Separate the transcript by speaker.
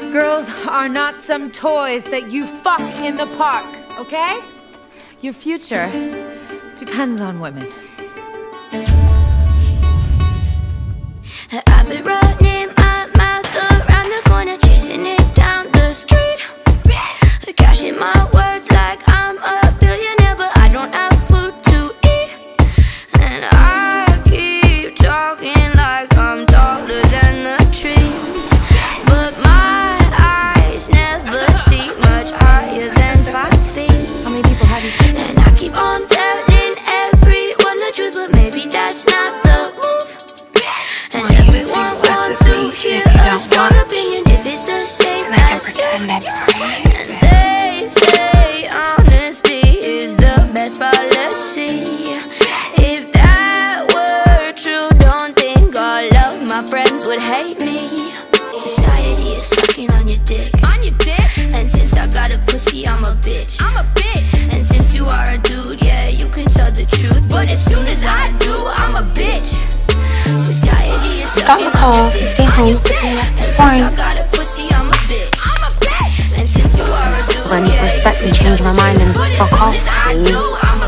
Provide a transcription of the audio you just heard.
Speaker 1: Girls are not some toys that you fuck in the park, okay? Your future depends on women.
Speaker 2: I've been running my mouth around the corner, chasing it down the street, cashing my words like I'm a billionaire, but I don't have food to eat. And I keep talking like I'm taller than the trees, but my eyes never see much higher than 5 feet.
Speaker 1: How many people have you seen?
Speaker 2: And I keep on telling everyone the truth, but maybe that's not the move. And everyone wants to hear a strong opinion if it's the same as you. And they say honesty is the best policy. If that were true, don't think all of my friends would hate me. Society is sucking on your dick. And since I got a pussy, I'm a bitch. And since you are a dude, yeah, you can tell the truth, but as soon as I do, I'm a bitch. Society is
Speaker 3: Got my call. Stay home. Fine. When respect me, change my mind and fuck off, please.